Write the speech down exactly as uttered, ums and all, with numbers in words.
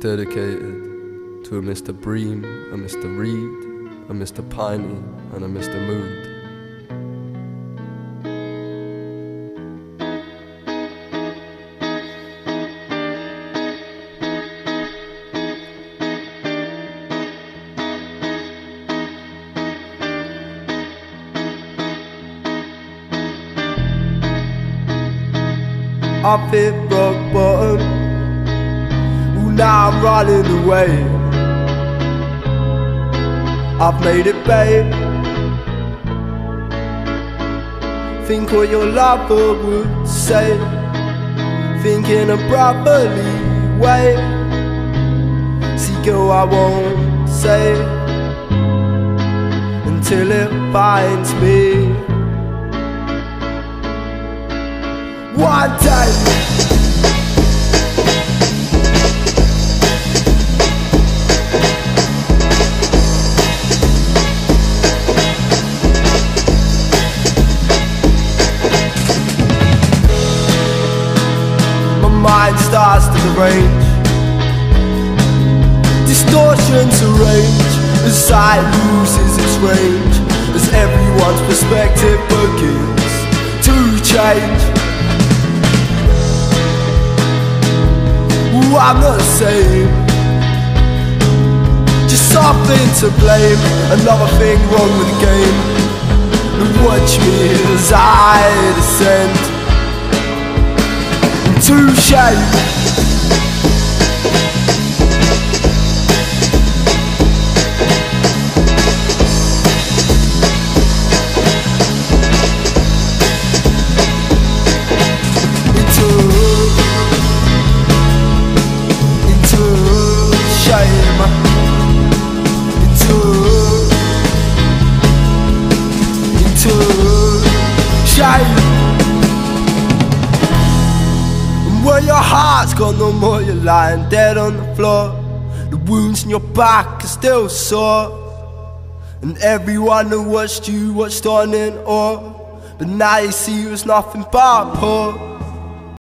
dedicated to a Mister Bream, a Mister Reed, a Mister Piney, and a Mister Mood. I've hit rock bottom. Ooh, now I'm running away. I've made it, babe. Think what your lover would say. Think in a brotherly way. See, girl, I won't say until it finds me. One day my mind starts to derange. Distortions arrange as sight loses its range, as everyone's perspective begins to change. I'm not the same, just something to blame, another thing wrong with the game. And watch me as I descend into shame. And when your heart's gone no more, you're lying dead on the floor. The wounds in your back are still sore, and everyone who watched you watched on in awe. But now you see it was nothing but poor.